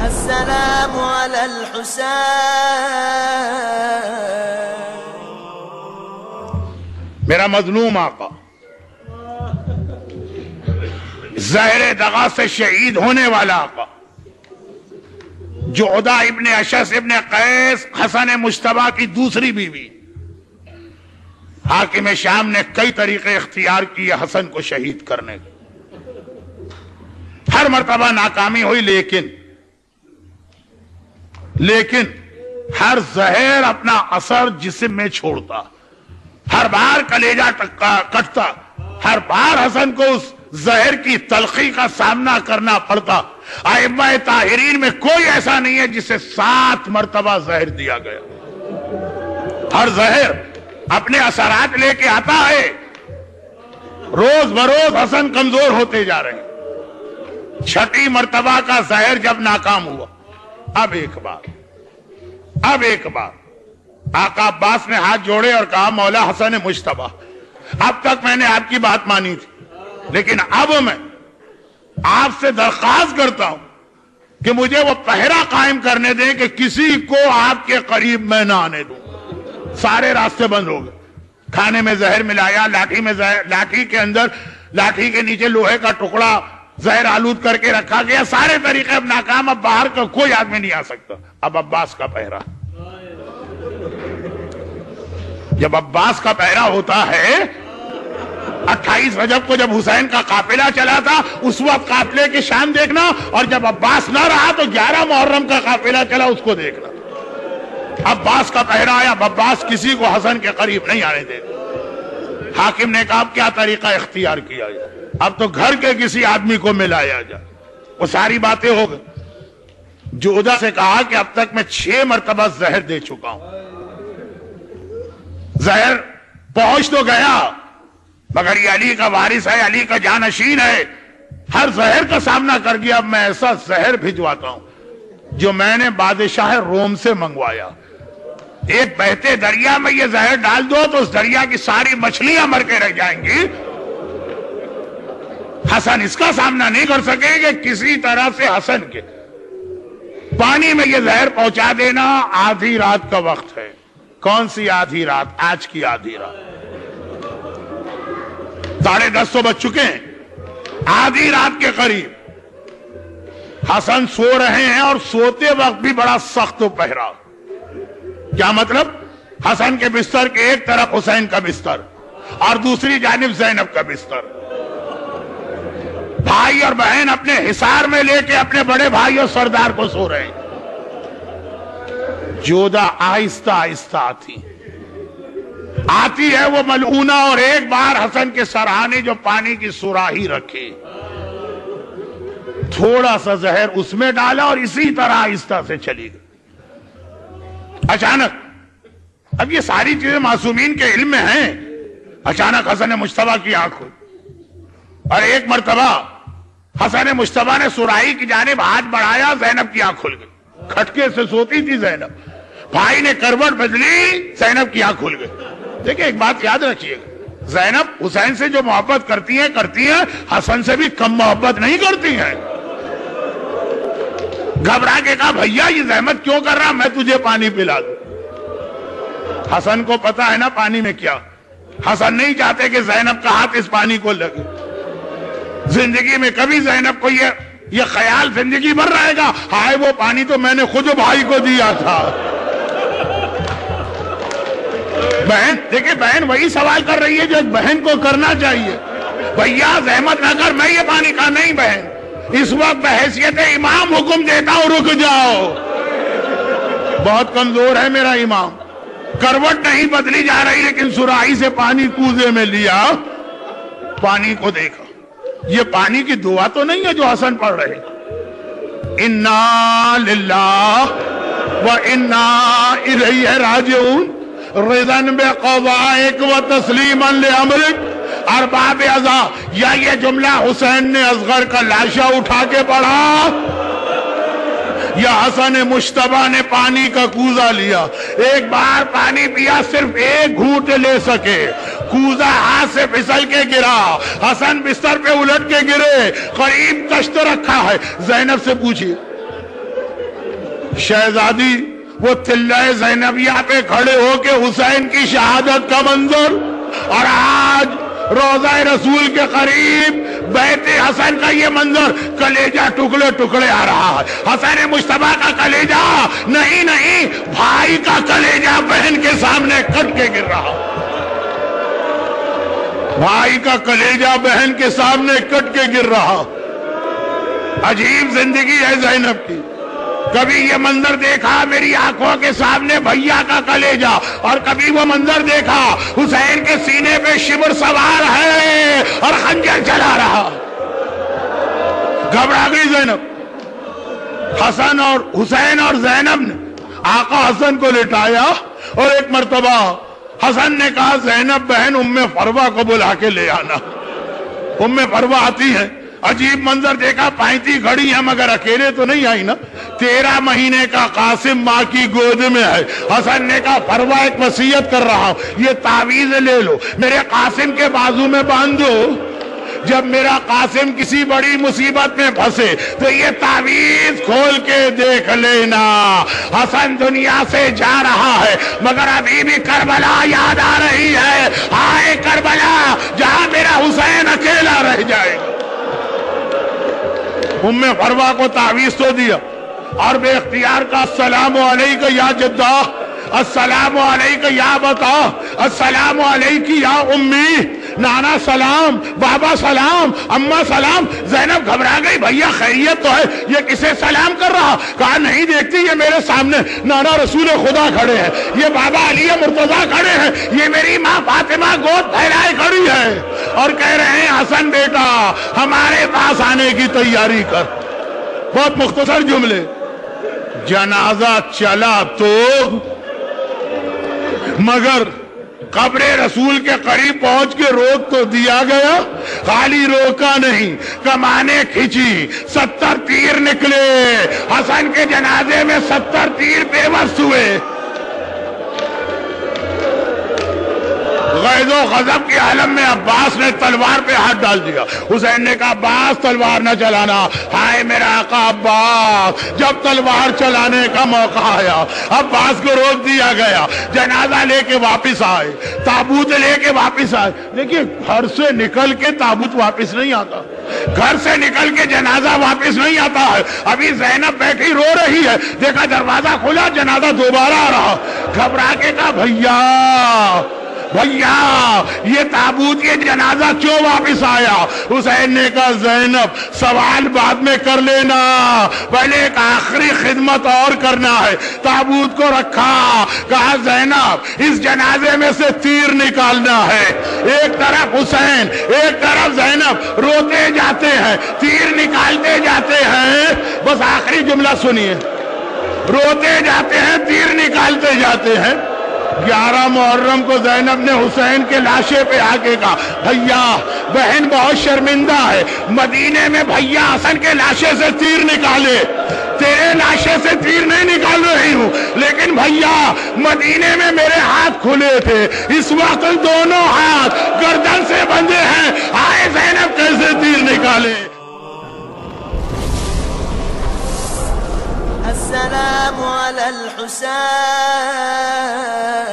السلام على الحسين. میرا مظلوم آقا زہر دغا سے شہید ہونے والا آقا جعدہ ابن اشعث ابن قیس حسن مجتبیٰ کی دوسری بیوی. حاکم شام نے کئی طریقے اختیار کیے حسن کو شہید کرنے کے. ہر مرتبہ ناکامی ہوئی لیکن ہر زہر اپنا اثر جسم میں چھوڑتا. ہر بار کلیجہ کٹتا. ہر بار حسن کو اس زہر کی تلخی کا سامنا کرنا پڑتا. ائمہ طاہرین میں کوئی ایسا نہیں ہے جسے 7 مرتبہ زہر دیا گیا. ہر زہر اپنے اثرات لے کے آتا ہے. روز بروز حسن کمزور ہوتے جا رہے ہیں. 6 مرتبہ کا زہر جب ناکام ہوا اب ایک بار آقا عباس نے ہاتھ جوڑے اور کہا مولا حسن مجتبیٰ اب تک میں نے آپ کی بات مانی تھی لیکن اب میں آپ سے درخواست کرتا ہوں کہ مجھے وہ پہرا قائم کرنے دیں کہ کسی کو آپ کے قریب میں نہ آنے دوں. سارے راستے بند ہو گئے. کھانے میں زہر ملایا, لاٹھی کے نیچے لوہے کا ٹکڑا زہر آلود کر کے رکھا گیا. سارے طریقے اب ناکام. اب باہر کا کوئی آدمی نہیں آ سکتا. اب عباس کا پہرا. جب عباس کا پہرا ہوتا ہے 28 رجب کو جب حسین کا قافلہ چلا تھا اس وقت قافلے کی شان دیکھنا, اور جب عباس نہ رہا تو 11 محرم کا قافلہ چلا اس کو دیکھنا. عباس کا پہرا آیا. عباس کسی کو حسن کے قریب نہیں آنے دیتے. حاکم نے کہا کیا طریقہ اختیار کیا جائے. اب تو گھر کے کسی آدمی کو ملایا جائے. وہ ساری باتیں ہو گئی. جعدہ سے کہا کہ اب تک میں 6 مرتبہ زہر دے چکا ہوں. زہر پہنچ تو گیا مگر یہ علی کا وارث ہے, علی کا جانشین ہے. ہر زہر کا سامنا کر گیا. اب میں ایسا زہر بھجواتا ہوں جو میں نے بادشاہ روم سے منگوایا. ایک بہتے دریا میں یہ زہر ڈال دو تو اس دریا کی ساری مچھلیاں مر کے رہ جائیں گی. حسن اس کا سامنا نہیں کر سکے کہ کسی طرح سے حسن کے پانی میں یہ زہر پہنچا دینا. آدھی رات کا وقت ہے. کون سی آدھی رات؟ آج کی آدھی رات. 10:30 تو بج چکے ہیں. آدھی رات کے قریب حسن سو رہے ہیں اور سوتے وقت بھی بڑا سخت پہرا. کیا مطلب؟ حسن کے بستر کے ایک طرف حسین کا بستر اور دوسری جانب زینب کا بستر. بھائی اور بہن اپنے حصار میں لے کے اپنے بڑے بھائی اور سردار کو سو رہے ہیں. جعدہ آہستہ آہستہ آتی ہے وہ ملعونہ, اور ایک بار حسن کے سرہانے جو پانی کی سراہی رکھی تھوڑا سا زہر اس میں ڈالا اور اسی طرح آہستہ سے چلی گئی. اچانک اب یہ ساری چیزیں معصومین کے علم میں ہیں. اچانک حسن مجتبیٰ کی آنکھ ہوئی اور ایک مرتبہ حسن مجتبیٰ نے سراہی کی جانب ہاتھ بڑھایا. زینب کی آنکھ کھل گئی. کھٹکے سے سوتی تھی زینب. بھائی نے کروٹ بدلی, زینب کی آنکھ کھل گئی. دیکھیں ایک بات یاد رکھیے گا, زینب حسین سے جو محبت کرتی ہیں حسن سے بھی کم محبت نہیں کرتی ہیں. گھبرا کے کہا بھیا یہ زحمت کیوں کر رہا, میں تجھے پانی پلا دوں. حسن کو پتا ہے نا پانی میں کیا. حسن نہیں چاہتے کہ زینب کا ہاتھ اس پانی کو لگے. زندگی میں کبھی زینب کو یہ خیال زندگی بھر رہے گا ہائے وہ پانی تو میں نے خود بھائی کو دیا تھا. بہن دیکھیں, بہن وہی سوال کر رہی ہے جو بہن کو کرنا چاہیے. بھیا زحمت نہ کر, میں یہ پانی کا نہیں. بہن اس وقت بحیثیت امام حکم دیتا ہوں رک جاؤ, بہت کمزور ہے میرا امام. کروٹ نہیں بدلی جا رہی لیکن سراہی سے پانی کوزے میں لیا, پانی کو دیکھا. یہ پانی کی دعا تو نہیں ہے جو حسن پڑھ رہے. انا للہ و انا الیہ راجعون رضا بقضائک و تسلیما لامرک ارباب ازا. یا یہ جملہ حسین نے اصغر کا لاشا اٹھا کے پڑھا یا حسن مجتبیٰ نے پانی کا کوزہ لیا. ایک بار پانی پیا, صرف ایک گھونٹ لے سکے, کوزہ ہاتھ سے پھسل کے گرا. حسن بستر پہ الٹ کے گرے, قریب تشت رکھا ہے. زینب سے پوچھیے شہزادی وہ تلہ زینبیہ پہ کھڑے ہو کے حسین کی شہادت کا منظر، اور آج روضہ رسول کے قریب بیت حسن کا یہ منظر، کلیجہ ٹکڑے ٹکڑے آ رہا ہے۔ حسن مجتبیٰ کا کلیجہ نہیں بھائی کا کلیجہ بہن کے سامنے کٹ کے گر رہا، بھائی کا کلیجہ بہن کے سامنے کٹ کے گر رہا۔ عجیب زندگی ہے زینب کی، کبھی یہ منظر دیکھا میری آنکھوں کے سامنے بھیا کا کلیجہ، اور کبھی وہ منظر دیکھا حسین کے سینے پہ شبر سوار ہے اور خنجر چلا رہا۔ گھبرا گئی زینب۔ حسن اور حسین اور زینب نے آقا حسن کو لٹایا، اور ایک مرتبہ حسن نے کہا زینب بہن ام فروہ کو بلا کے لے آنا۔ ام فروہ آتی ہے، عجیب منظر دیکھا، پائنتی گھڑی ہے مگر اکیلے تو نہیں آئی نا، 13 مہینے کا قاسم ماں کی گود میں ہے۔ حسن نے کہا فروہ ایک وصیت کر رہا ہوں، یہ تعویذ لے لو، میرے قاسم کے بازو میں باندھ دو، جب میرا قاسم کسی بڑی مصیبت میں پھنسے تو یہ تعویذ کھول کے دیکھ لینا۔ حسن دنیا سے جا رہا ہے مگر ابھی بھی کربلا یاد آ رہی ہے، ہائے کربلا جہاں میرا حسین اکیلا رہ جائے گا۔ ام فروہ کو تعویذ تو دیا، اور بے اختیار کا السلام علیکہ یا جدہ، السلام علیکہ یا بتا، السلام علیکہ یا امی، نانا سلام، بابا سلام، اماں سلام۔ زینب گھبرا گئی، بھیا خیریت تو ہے، یہ کسے سلام کر رہا؟ کہا نہیں دیکھتی یہ میرے سامنے نانا رسول خدا کھڑے ہیں، یہ بابا علی مرتضیٰ کھڑے ہیں، یہ میری ماں فاطمہ گود پھیلائے کھڑی ہے، اور کہہ رہے ہیں حسن بیٹا ہمارے پاس آنے کی تیاری کر۔ بہت مختصر جملے۔ جنازہ چلا تو مگر قبر رسول کے قریب پہنچ کے روک تو دیا گیا، خالی روکا نہیں، کمانے کھینچی، 70 تیر نکلے، حسن کے جنازے میں 70 تیر بے بس ہوئے۔ غیظ و غضب کے عالم میں عباس نے تلوار پہ ہاتھ ڈال دیا۔ حسین نے کہا عباس تلوار نہ چلانا، ہائے میرا آقا عباس۔ جب تلوار چلانے کا موقع آیا عباس کو روک دیا گیا، جنازہ لے کے واپس آئے، تابوت لے کے واپس آئے۔ دیکھیے گھر سے نکل کے تابوت واپس نہیں آتا، گھر سے نکل کے جنازہ واپس نہیں آتا ہے۔ ابھی زینب بیٹھی رو رہی ہے، دیکھا دروازہ کھلا، جنازہ دوبارہ آ رہا، گھبرا کے کہا بھیا یہ تابوت یہ جنازہ کیوں واپس آیا؟ حسین نے کہا زینب سوال بعد میں کر لینا، پہلے ایک آخری خدمت اور کرنا ہے۔ تابوت کو رکھا، کہا زینب اس جنازے میں سے تیر نکالنا ہے۔ ایک طرف حسین ایک طرف زینب روتے جاتے ہیں، تیر نکالتے جاتے ہیں۔ بس آخری جملہ سنیے، روتے جاتے ہیں، تیر نکالتے جاتے ہیں۔ 11 محرم کو زینب نے حسین کے لاشے پہ آ کے کہا بھیا بہن بہت شرمندہ ہے، مدینے میں بھیا حسن کے لاشے سے تیر نکالے، تیرے لاشے سے تیر نہیں نکال رہی ہوں، لیکن بھیا مدینے میں میرے ہاتھ کھلے تھے، اس وقت دونوں ہاتھ گردن سے بندھے ہیں، آئے زینب کیسے تیر نکالے؟ السلام على الحسين